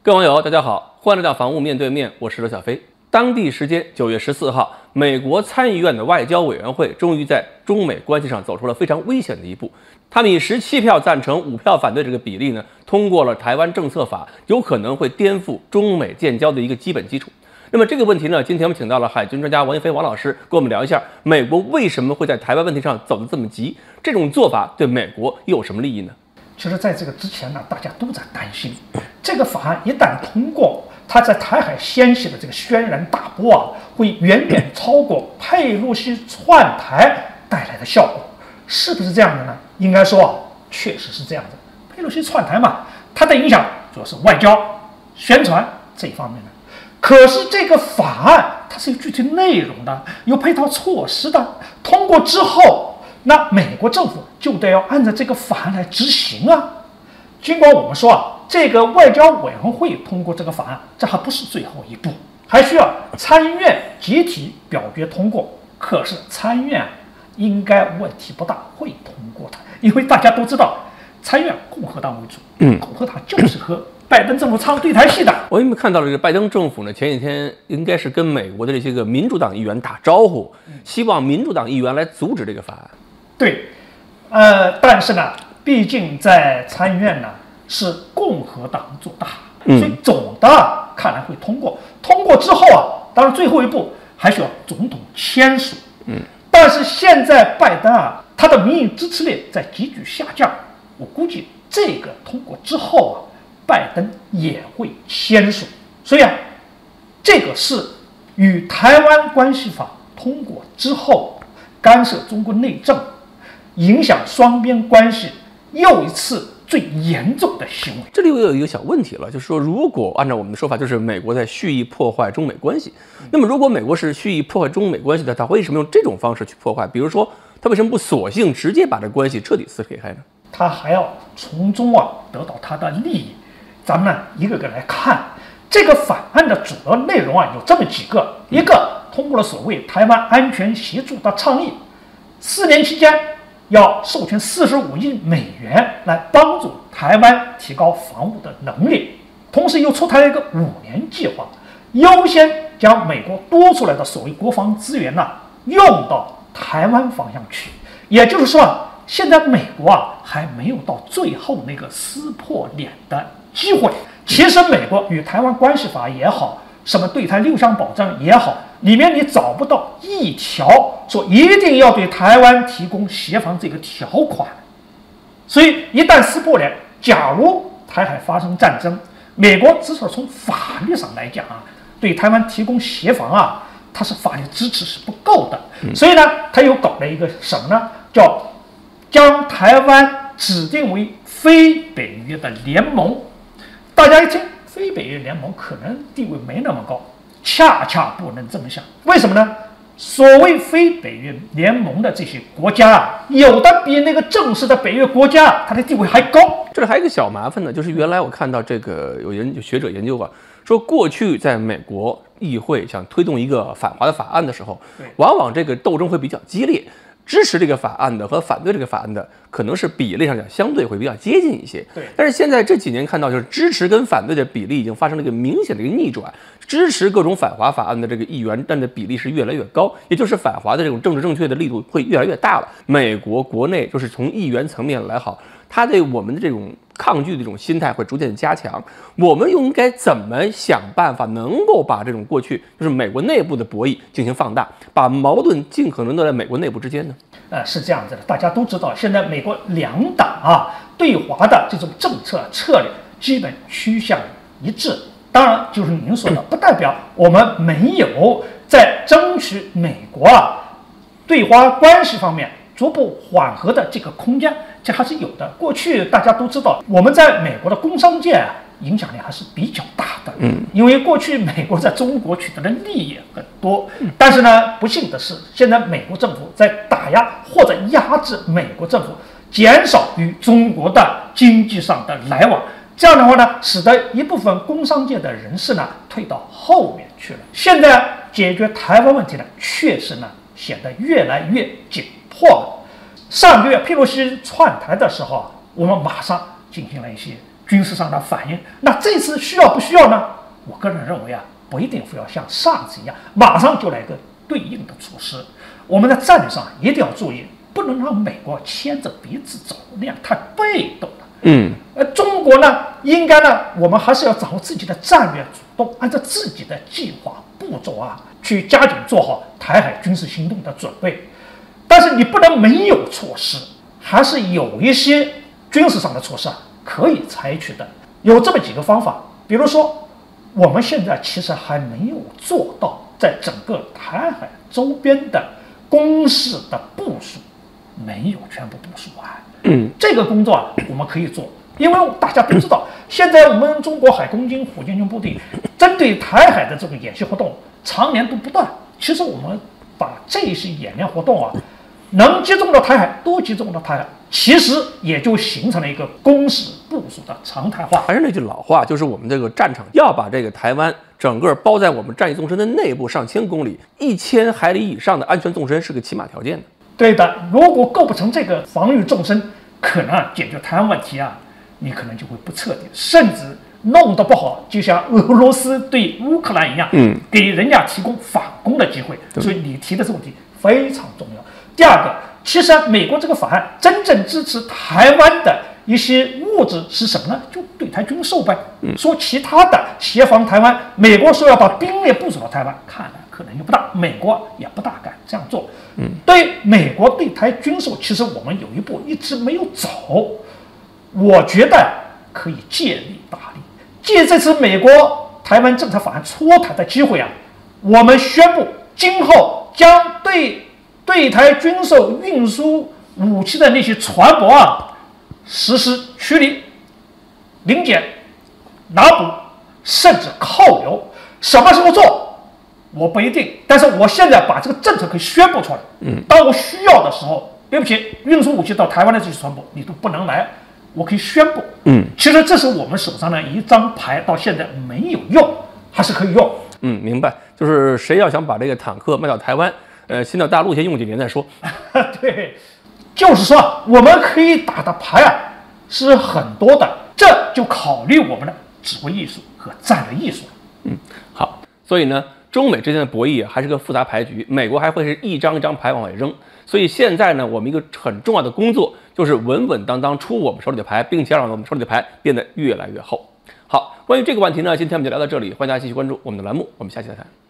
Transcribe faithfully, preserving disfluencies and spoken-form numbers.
各位网友，大家好，欢迎来到房屋面对面，我是罗小飞。当地时间九月十四号，美国参议院的外交委员会终于在中美关系上走出了非常危险的一步。他们以十七票赞成、五票反对这个比例呢，通过了台湾政策法，有可能会颠覆中美建交的一个基本基础。那么这个问题呢，今天我们请到了海军专家王一飞王老师，跟我们聊一下美国为什么会在台湾问题上走得这么急，这种做法对美国又有什么利益呢？ 其实，在这个之前呢，大家都在担心，这个法案一旦通过，它在台海掀起的这个轩然大波啊，会远远超过佩洛西窜台带来的效果，是不是这样的呢？应该说啊，确实是这样的。佩洛西窜台嘛，它的影响主要是外交、宣传这一方面的。可是这个法案它是有具体内容的，有配套措施的，通过之后，那美国政府就得要按照这个法案来执行啊。尽管我们说啊，这个外交委员会通过这个法案，这还不是最后一步，还需要参议院集体表决通过。可是参议院应该问题不大，会通过的，因为大家都知道，参议院共和党为主，嗯，共和党就是和拜登政府唱对台戏的。 我因为看到了这个拜登政府呢，前几天应该是跟美国的这些个民主党议员打招呼，希望民主党议员来阻止这个法案。 对，呃，但是呢，毕竟在参议院呢是共和党做大，所以总的看来会通过。通过之后啊，当然最后一步还需要总统签署。嗯，但是现在拜登啊，他的民意支持率在急剧下降，我估计这个通过之后啊，拜登也会签署。所以啊，这个是与台湾关系法通过之后，干涉中国内政，影响双边关系又一次最严重的行为。 这里又有一个小问题了，就是说，如果按照我们的说法，就是美国在蓄意破坏中美关系，那么如果美国是蓄意破坏中美关系的，他为什么用这种方式去破坏？比如说，他为什么不索性直接把这关系彻底撕开呢？ 他还要从中啊得到他的利益。咱们呢一个个来看这个法案的主要内容啊，有这么几个：一个通过了所谓台湾安全协助的倡议，四年期间要授权四十五亿美元来帮助台湾提高防务的能力，同时又出台了一个五年计划，优先将美国多出来的所谓国防资源呢、啊、用到台湾方向去。也就是说啊，现在美国啊还没有到最后那个撕破脸的机会。其实美国与台湾关系法也好，什么对台六项保证也好，里面你找不到一条说一定要对台湾提供协防这个条款。所以一旦撕破脸，假如台海发生战争，美国至少从法律上来讲啊，对台湾提供协防啊，它是法律支持是不够的。所以呢，他又搞了一个什么呢？叫将台湾指定为非北约的联盟。大家一听非北约联盟可能地位没那么高，恰恰不能这么想。为什么呢？所谓非北约联盟的这些国家啊，有的比那个正式的北约国家它的地位还高。 这里还有一个小麻烦呢，就是原来我看到这个有研究学者研究啊，说过去在美国议会想推动一个反华的法案的时候，往往这个斗争会比较激烈。支持这个法案的和反对这个法案的，可能是比例上讲相对会比较接近一些。 对， 但是现在这几年看到，就是支持跟反对的比例已经发生了一个明显的一个逆转。支持各种反华法案的这个议员占的比例是越来越高，也就是反华的这种政治正确的力度会越来越大了。美国国内就是从议员层面来好，他对我们的这种抗拒的这种心态会逐渐加强。我们又应该怎么想办法能够把这种过去就是美国内部的博弈进行放大，把矛盾尽可能的在美国内部之间呢？ 呃，是这样子的，大家都知道，现在美国两党啊对华的这种政策策略基本趋向一致。当然，就是您说的，不代表我们没有在争取美国啊对华关系方面逐步缓和的这个空间，这还是有的。过去大家都知道，我们在美国的工商界啊影响力还是比较大的，嗯，因为过去美国在中国取得的利益很多，但是呢，不幸的是，现在美国政府在打压或者压制美国政府，减少与中国的经济上的来往。这样的话呢，使得一部分工商界的人士呢退到后面去了。现在解决台湾问题呢，确实呢显得越来越紧迫了。上个月佩洛西窜台的时候啊，我们马上进行了一些军事上的反应。那这次需要不需要呢？我个人认为啊，不一定非要像上次一样马上就来个对应的措施。我们在战略上一定要注意，不能让美国牵着鼻子走，那样太被动了。 嗯， 呃，中国呢，应该呢，我们还是要掌握自己的战略主动，按照自己的计划步骤啊，去加紧做好台海军事行动的准备。但是你不能没有措施，还是有一些军事上的措施啊可以采取的。有这么几个方法，比如说，我们现在其实还没有做到在整个台海周边的攻势的部署，没有全部部署完。 嗯， 这个工作啊，我们可以做，因为大家都知道，现在我们中国海空军火箭军部队针对台海的这个演习活动常年都不断。其实我们把这些演练活动啊，能集中到台海都集中到台海，其实也就形成了一个攻势部署的常态化。 还是那句老话，就是我们这个战场要把这个台湾整个包在我们战役纵深的内部上千公里、一千海里以上的安全纵深是个起码条件的。 对的，如果构不成这个防御纵深，可能啊解决台湾问题啊，你可能就会不彻底，甚至弄得不好，就像俄罗斯对乌克兰一样， 嗯， 给人家提供反攻的机会。所以你提的这个问题非常重要。第二个，其实、啊、美国这个法案真正支持台湾的一些物质是什么呢？就对台军售呗。嗯、说其他的协防台湾，美国说要把兵力部署到台湾，看来可能性不大，美国也不大敢这样做。嗯，对美国对台军售，其实我们有一步一直没有走，我觉得可以借力打力，借这次美国台湾政策法案出台的机会啊，我们宣布今后将对对台军售、运输武器的那些船舶啊，实施驱离、临检、拿捕，甚至扣留。什么时候做？我不一定，但是我现在把这个政策可以宣布出来。嗯，当我需要的时候，对不起，运输武器到台湾的这些船舶你都不能来，我可以宣布。嗯，其实这是我们手上的一张牌，到现在没有用，还是可以用。 嗯，明白。就是谁要想把这个坦克卖到台湾，呃，先到大陆先用几年再说。 对，就是说我们可以打的牌啊是很多的，这就考虑我们的指挥艺术和战略艺术了。 嗯，好，所以呢。中美之间的博弈还是个复杂牌局，美国还会是一张一张牌往外扔，所以现在呢，我们一个很重要的工作就是稳稳当当出我们手里的牌，并且让我们手里的牌变得越来越厚。好，关于这个问题呢，今天我们就聊到这里，欢迎大家继续关注我们的栏目，我们下期再谈。